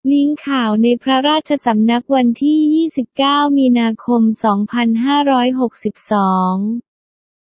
ลิงก์ข่าวในพระราชสำนักวันที่ 29 มีนาคม 2562